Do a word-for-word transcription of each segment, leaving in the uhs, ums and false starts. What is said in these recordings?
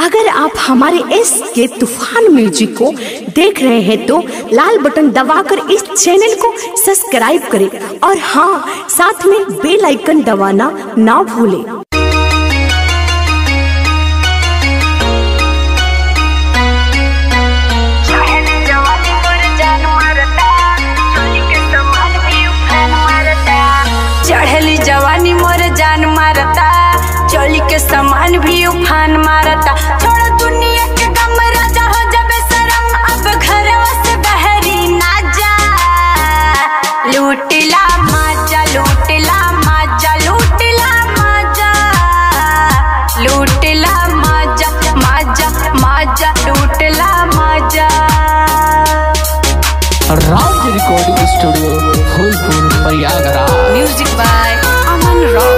अगर आप हमारे एस के तूफान म्यूजिक को देख रहे हैं तो लाल बटन दबाकर इस चैनल को सब्सक्राइब करें और हाँ, साथ में बेल आइकन दबाना ना भूलें। चढ़ली जवानी मोर जान मारता, चोली के समान भी उफान मारता। छोड़ दुनिया के गम, राजा हो जबे शरम, अब घरवा से बहरी ना जा। लूटला माजा, लूटला माजा, लूटला माजा, लूटला माजा, माजा माजा, लूटला माजा। Raj recording studio Phulpur Prayagraj. Music by Aman rock.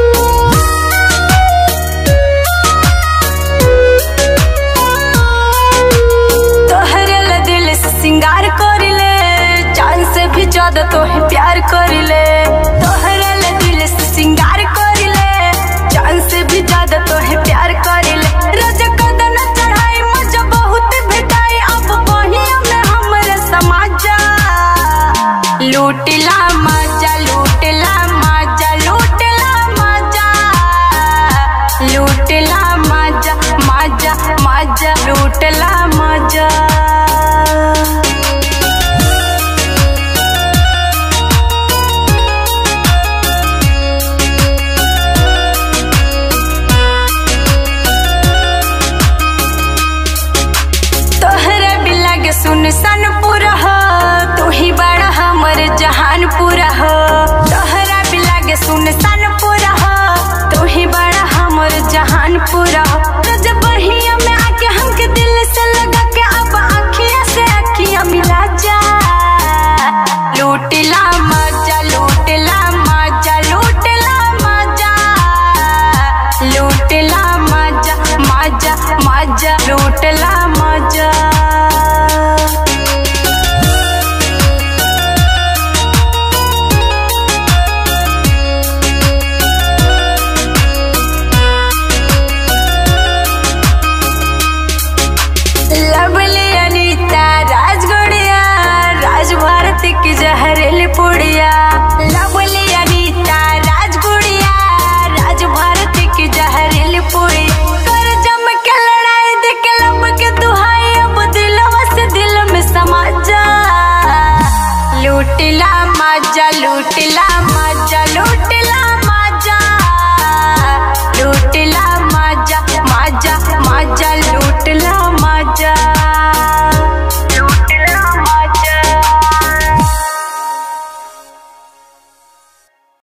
सिंगार करिले, चांद से भी ज्यादा तोहे प्यार करिले। तोहरा ले दिल से सिंगार करिले, चांद से भी ज्यादा तोहे प्यार करिले। रोज कदन चढ़ाई मजा बहुत भेटाई, अब बहिया में हमरे समाजा। लूटला मजा, लूटला मजा, लूटला मजा, लूटला मजा, मजा मजा, लूटला मजा। सुनसान पूरा हो, तू ही बड़ा हमर जहान पूरा हो। तोहरा भी लागे सुनसान पूरा हो, तू ही बड़ा हमर जहान पूरा हो। रोज बहिया में आके हमके दिल से लगा के अब आँखिया से आँखिया मिला जा। लूटला मजा, लूटला मजा, लूटला मजा, लूटला मजा, मजा मजा, लूटला